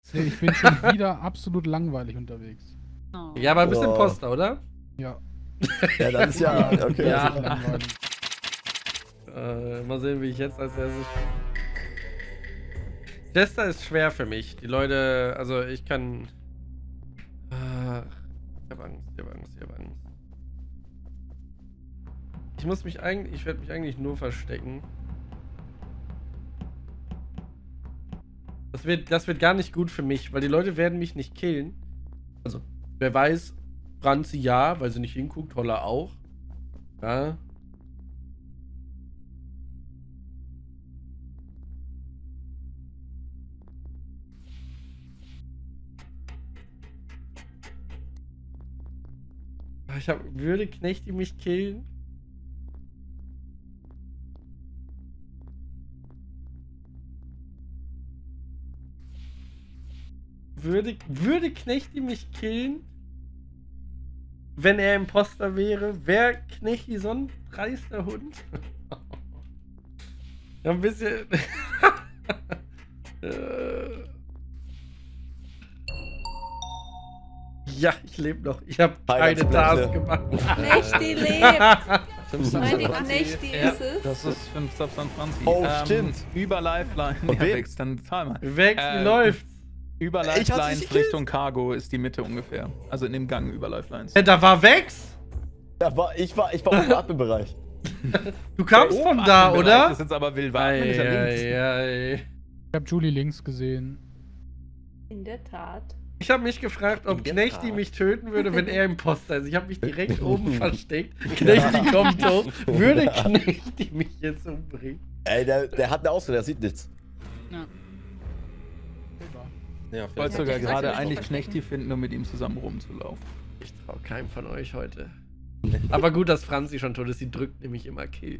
Nee, ich bin schon wieder absolut langweilig unterwegs. Oh. Ja, aber ein bisschen Imposter, oder? Ja. Ja, dann ist ja. Okay. Ja. Also langweilig. Mal sehen, wie ich jetzt als erstes. Jester ist schwer für mich. Die Leute, also ich kann. Ich hab Angst, ich hab Angst, ich hab Angst. Ich werde mich eigentlich nur verstecken. Das wird gar nicht gut für mich, weil die Leute werden mich nicht killen. Also, wer weiß, Franzi ja, weil sie nicht hinguckt, Holla auch. Ja. Würde Knechti mich killen? Würde Knechti mich killen? Wenn er Imposter wäre? Wäre Knechti so ein dreister Hund? Ja, ein bisschen. Ja, ich lebe noch. Ich habe keine Task gemacht. Knechti lebt! Meine Knechti ist es. Das ist 5 Substance 20. Oh, stimmt. Über Lifeline. Und Ja, wem? Wex, dann zahl mal. Weg, wie läuft's? Über Ich hab's nicht Lifelines gekillt. Richtung Cargo ist die Mitte ungefähr. Also in dem Gang über Lifelines. Da war Vex? Ich war im Atmenbereich. Du kamst von da, Das oder? ist jetzt aber wild warm. Ist ja links. Ich habe Julie links gesehen. In der Tat. Ich habe mich gefragt, ob In der Knechti Tat. mich töten würde, wenn er Imposter ist. Ich habe mich direkt oben versteckt. Knechti kommt hoch. Würde Knechti mich jetzt umbringen? Ey, der hat eine Ausrede, der sieht nichts. Ich wollte sogar gerade eigentlich Knechti finden, um mit ihm zusammen rumzulaufen. Ich traue keinem von euch heute. Aber gut, dass Franzi schon tot ist. Sie drückt nämlich immer Kill.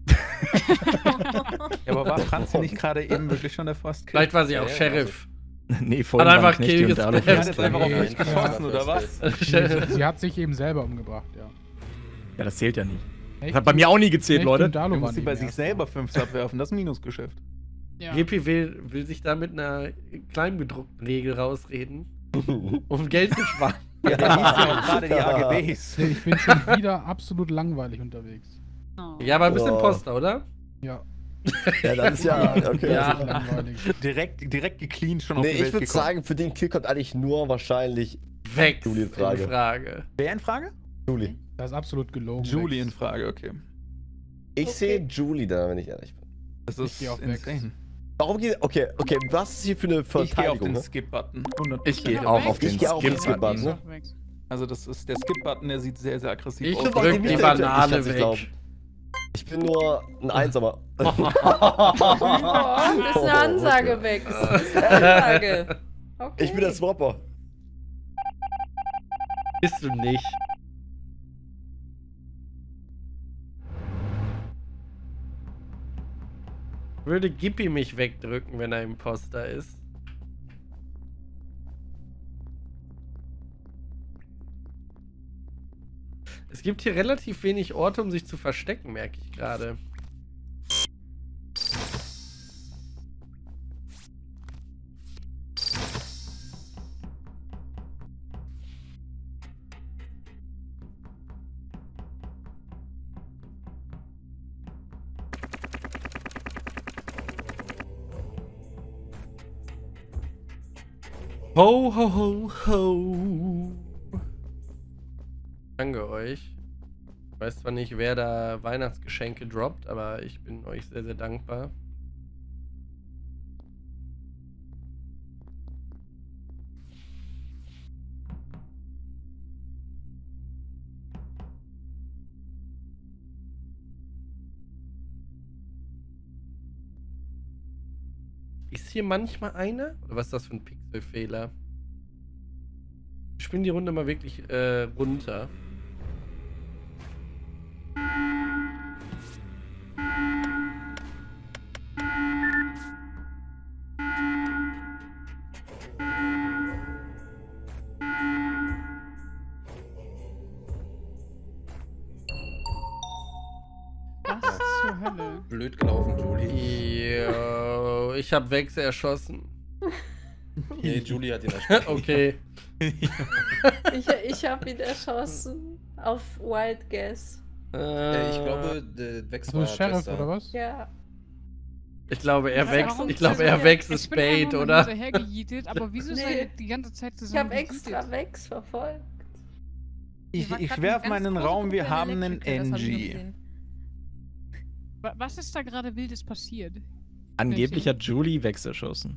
Ja, aber war Franzi nicht gerade eben wirklich schon der First Kill? Vielleicht war sie auch Sheriff. Nee, vorhin Hat einfach waren Knechte Kill und Dalu. gespammt. Die hat jetzt einfach auf Nee, mich geschossen, oder was? Sie hat sich eben selber umgebracht, ja. Ja, das zählt ja nicht. Echt? Das hat bei mir auch nie gezählt, Echt? Leute. Und Dalu Du war musst sie neben bei mir sich erst. selber 5 abwerfen, das ist ein Minusgeschäft. Ja. Gippi will sich da mit einer kleingedruckten Regel rausreden, um Geld zu sparen. Ja, der liest ja auch gerade die AGBs. Nee, ich bin schon wieder absolut langweilig unterwegs. Oh. Ja, aber ein bisschen Oh. Imposter, oder? Ja. Ja, dann ist ja. Okay. Ja. Also langweilig. Direkt gecleant schon auf Nee, die ich Welt würde gekommen. sagen, für den Kill kommt eigentlich nur wahrscheinlich Vex Julie in Frage. in Frage. Wer in Frage? Julie. Das ist absolut gelogen. Julie in Wex. Frage, okay. Ich Okay. sehe Julie da, wenn ich ehrlich bin. Das Ich ist geh auf Vex. insane. Warum geht. Okay, was ist hier für eine Ich gehe auf Verteidigung? den Ne? Skip-Button. Ich gehe auch auf den Ich gehe auch auf den Skip-Button. Skip-Button. Also das ist der Skip-Button, der sieht sehr, sehr aggressiv Ich aus. drück drück die Banane kann's nicht glauben. weg. Ich bin nur ein Einsamer. Oh, das ist eine Ansage weg. Das ist eine Ansage. Okay. Ich bin der Swapper. Bist du nicht. Würde Gippi mich wegdrücken, wenn er Imposter ist? Es gibt hier relativ wenig Orte, um sich zu verstecken, merke ich gerade. Ho, ho, ho, ho. Danke euch. Ich weiß zwar nicht, wer da Weihnachtsgeschenke droppt, aber ich bin euch sehr, sehr dankbar. Ist hier manchmal einer? Oder was ist das für ein Pixelfehler? Ich spinne die Runde mal wirklich runter. Was zur Hölle? Blöd gelaufen, Julie. Yo, ich hab Vex erschossen. Nee, Julie hat ihn erschossen. Okay. Ich habe ihn erschossen. Auf Wild Guess. Ich glaube, der Vex Also war Sheriff Jester. oder was? Ja. Ich glaube, er Ja, wächst. warum Ich glaube, ist er das- wächst Ich ist bin einfach Bait, nur oder? hinterhergejietet, aber wieso Nee. seid ihr die ganze Zeit Ich zusammen habe extra Vex verfolgt. Ich Hier war grad werfe eine mal in den ganz große Raum, wir Gruppe haben einen Electrical, das hab ich nur NG. gesehen. Was ist da gerade Wildes passiert? Angeblich hat Julie Vex erschossen.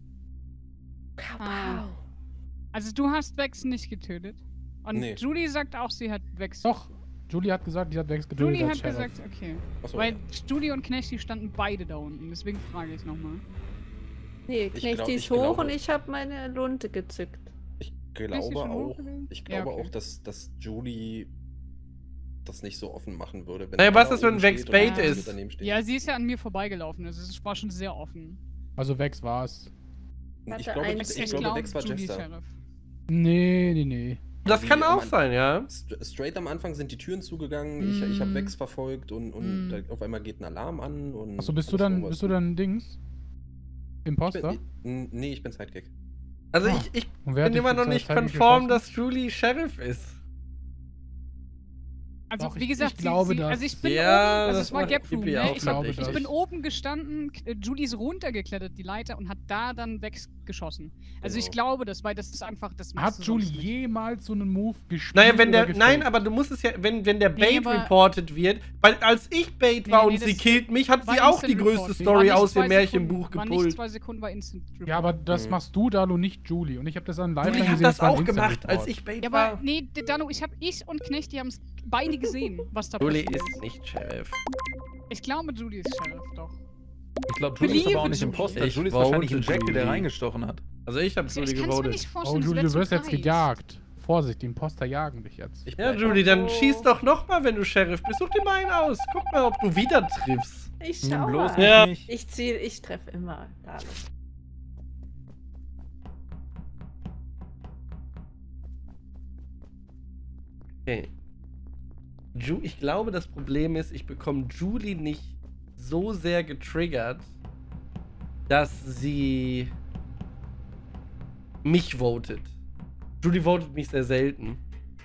Ah. Also du hast Vex nicht getötet. Und Nee. Julie sagt auch, sie hat Vex. Doch, Julie hat gesagt, die hat Vex getötet Julie als hat Sheriff. gesagt, okay. Achso, Weil ja. Julie und Knechti standen beide da unten, deswegen frage ich nochmal. Nee, Ich Knechti ist ich hoch glaube- und ich habe meine Lunte gezückt. Ich Bist du glaube schon auch, hochgegangen? ich Ja, glaube okay. auch, dass Julie das nicht so offen machen würde. Wenn Naja, er was da ist, wenn oben Vex steht und Bait Julie ist? daneben steht. Ja, sie ist ja an mir vorbeigelaufen, also es war schon sehr offen. Also Vex war's. Ich Hatte glaube, einen- ich Ich glaube glaube, Vex war Julie Jester. Sheriff. Nee. Das Wie kann auch am- sein, ja. Straight am Anfang sind die Türen zugegangen, ich habe Mm. Vex verfolgt und Mm. da auf einmal geht ein Alarm an. Und Achso, bist du alles dann, sowas. bist du dann Dings? Ich Imposter? bin, nee, ich bin Sidekick. Also Ah. ich Und wer hat bin dich immer noch zur nicht Zeit konform, geschossen? dass Julie Sheriff ist. Also, Doch, wie ich gesagt, glaube das. also ich bin Ja, oben, also das es war macht Gap Room, Gibi ne? auch, Ich, glaube ich das. bin oben gestanden, Julie ist runtergeklettert, die Leiter, und hat da dann weggeschossen. Also ich Genau. glaube das, weil das ist einfach, das machst Hat du Julie sonst nicht. jemals so einen Move gespielt? Naja, wenn der. oder Nein, gefaked? aber du musst es ja, wenn der Bait aber- reported wird, weil als ich Bait war Nee, und sie das killt mich, hat war sie auch Instant die größte Report. Story War nicht aus 2 dem Märchenbuch Sekunden, War nicht gepullt. 2 Sekunden, war Instant Report. Ja, aber das Mhm. machst du, Dalo, nicht Julie. Und ich habe das an live Julie gesehen. hat das war ein auch Instant gemacht, als Report. ich Bait Ja, war. aber nee, Dano, ich und Knechti haben es beide gesehen, was da Julie passiert ist nicht Sheriff. Ich glaube, Julie ist Sheriff, doch. Ich glaube, Julie ist aber auch Believe nicht Julie. Imposter. Ich Julie ist wahrscheinlich ein vote Jack, der Julie. reingestochen hat. Also ich habe Ich Julie kann es mir gewotet. nicht Oh, vorstellen, das Julie, wär du zu wirst jetzt heiß. gejagt. Vorsicht, die Imposter jagen dich jetzt. Ich Ja, bleib- Julie, dann schieß doch nochmal, wenn du Sheriff bist. Such dir mal einen aus. Guck mal, ob du wieder triffst. Ich Nimm schau bloß mal. Ja. nicht. Ich treffe immer. Dalo. Okay. Ich glaube, das Problem ist, ich bekomme Julie nicht so sehr getriggert, dass sie mich votet. Julie votet mich sehr selten.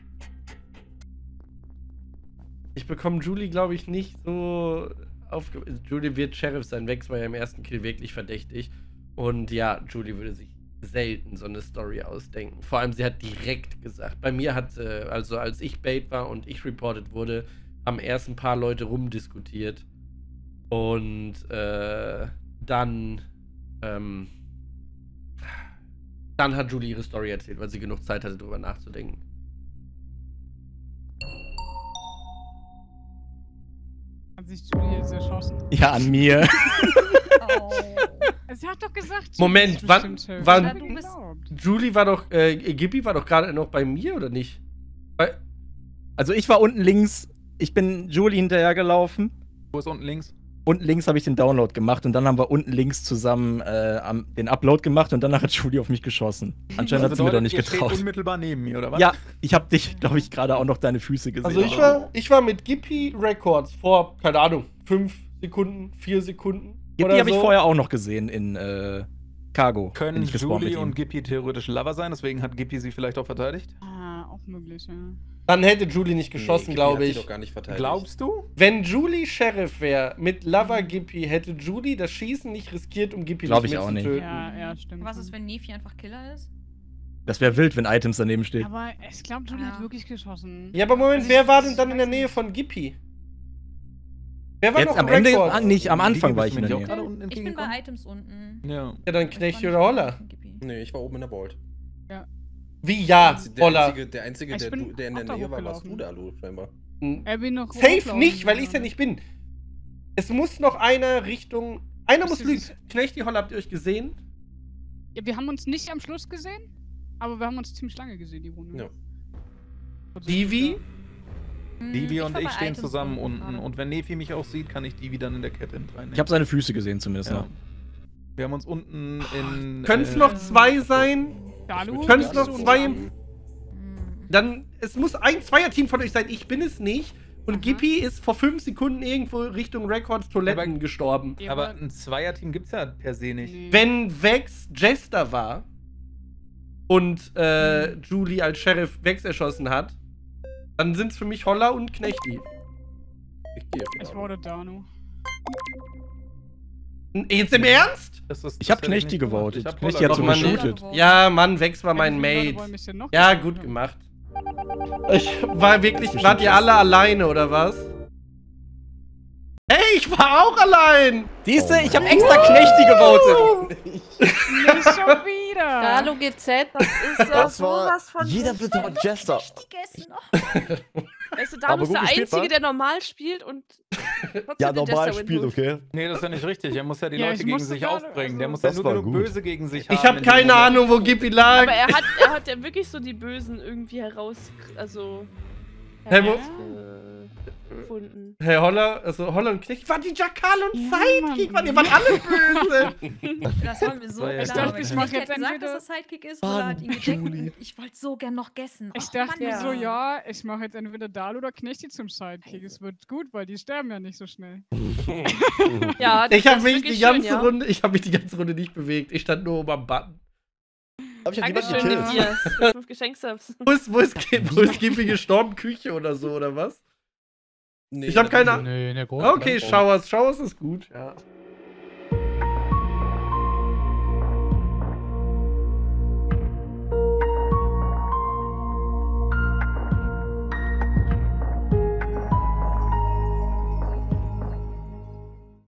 Ich bekomme Julie, glaube ich, nicht so aufge... Julie wird Sheriff sein. Vex war ja im ersten Kill wirklich verdächtig. Und ja, Julie würde sich selten so eine Story ausdenken. Vor allem, sie hat direkt gesagt. Bei mir hat, also als ich Bait war und ich reported wurde, haben erst ein paar Leute rumdiskutiert. Und dann hat Julie ihre Story erzählt, weil sie genug Zeit hatte, darüber nachzudenken. Hat sich Julie jetzt erschossen. Ja, an mir. Oh. Sie hat doch gesagt, Moment, Julie ist wann- bestimmt Sheriff. wann- Ja, du bist... Julie war doch, Gibi war doch gerade noch bei mir, oder nicht? Also ich war unten links, ich bin Julie hinterhergelaufen. Wo ist unten links? Unten links habe ich den Download gemacht und dann haben wir unten links zusammen den Upload gemacht und danach hat Julie auf mich geschossen. Anscheinend hat sie mir doch nicht ihr steht getraut. unmittelbar neben mir, oder was? Ja, ich habe dich, glaube ich, gerade auch noch deine Füße gesehen. Also ich war mit Gippy Records vor, keine Ahnung, 5 Sekunden, 4 Sekunden. Die oder habe ich so. vorher auch noch gesehen in Cargo. Können bin ich gespawnt mit Julie und ihm. Gippy theoretisch Lover sein, deswegen hat Gippy sie vielleicht auch verteidigt? Ah, auch möglich, ja. Dann hätte Julie nicht geschossen, Gibi glaube hat sie ich. doch gar nicht verteidigt. Glaubst du? Wenn Julie Sheriff wäre mit Lover Gippy, hätte Julie das Schießen nicht riskiert, um Gippy Glaub nicht ich auch nicht. mitzutöten. Ja, stimmt. Was ist, wenn Nefi einfach Killer ist? Das wäre wild, wenn Items daneben stehen. Aber ich glaube, Julie Ja. hat wirklich geschossen. Ja, aber Moment, Also wer ich- war denn ich dann in der weiß Nähe nicht. von Gippy? Wer war Jetzt noch am im Ende, Record? nicht, am Anfang Gibi, war bist ich du in der mir nicht Nähe. auch gerade unten Ich bin entgegengekommen? bei Items unten. Ja. Ja, dann Knecht oder Holler. Nee, ich war oben in der Vault. Wie ja, Der Holler. Einzige, Ich bin der in der auch da Nähe war, warst hochgelaufen. du da, Lu, scheinbar. Bin noch Safe hochlaufen nicht, weil ich ja gegangen. nicht bin. Es muss noch einer Richtung. Einer Bist muss du lügen. sicher? Knechti Holler, habt ihr euch gesehen? Ja, wir haben uns nicht am Schluss gesehen, aber wir haben uns ziemlich lange gesehen, die Runde. Ja. Also, Divi? Divi und war ich bei stehen Items zusammen unten. gerade. Und wenn Nefi mich auch sieht, kann ich Divi dann in der Kette mit reinnehmen. Ich habe seine Füße gesehen zumindest. Ja. Ja. Wir haben uns unten in. Können es noch 2 sein? Dalu, Können es bist noch du 2 dran? im. Dann. Es muss ein Zweierteam von euch sein. Ich bin es nicht. Und Gippy ist vor 5 Sekunden irgendwo Richtung Records Toiletten Aber- gestorben. Ja, Aber ein Zweierteam gibt's ja per se nicht. nee. Wenn Vex Jester war, und Julie als Sheriff Vex erschossen hat, dann sind es für mich Holler und Knechti. Ich gehe. Ich wurde Danu. Jetzt im Ernst? Ich hab Knechti gewotet. Ich hab Knechti hat so Mann, geshootet. Ja, Mann, Vex war mein Wie viele Mate. wollen mich denn noch Ja, töten? gut gemacht. Ich war wirklich, wart ihr alle alleine, oder was? Hey, ich war auch allein! Siehste, ich hab extra Knechti gewotet. Nicht schon wieder. Hallo GZ, das ist Das war. sowas von Jeder wird doch Jester. richtig gegessen. Oh. Weißt du, Aber Danu ist gut der gespielt, Einzige, wa? der normal spielt und trotzdem Ja, den normal Jester spielt, Win holt. okay. Nee, das ist ja nicht richtig. Er muss ja die Ja, Leute ich gegen musste sich gerade- aufbringen. Der also- muss ja Das nur war genug gut. Böse gegen sich haben. Ich habe in dem keine Moment. Ahnung, wo Gippi lag. Aber er hat ja wirklich so die Bösen irgendwie gefunden. Hey, Holler, also Holler und Knechti waren die Jackal und Ja, Sidekick, Mann. ihr wart alle böse. Das war mir so Ich klar. dachte, ich mach Knecht jetzt hat gesagt, entweder- dass er Sidekick ist, oder hat ihn gedeckt und ich wollte so gern noch gessen. Ich Och, dachte mir Mann. so, ja, ich mache jetzt entweder Dalu oder Knechti zum Sidekick. Es wird gut, weil die sterben ja nicht so schnell. Ja, Ich habe das mich ist die wirklich ganze schön, ja. Runde, ich habe mich die ganze Runde nicht bewegt. Ich stand nur oben am Button. Hab ich hab jemanden Dankeschön, gekillt. Matthias, für 5 Geschenksubs. Wo ist Gippi gestorben? Küche oder so, oder was? Nee, Ich habe keine Ahnung. Nee, in der großen. Okay, Showers ist gut, ja.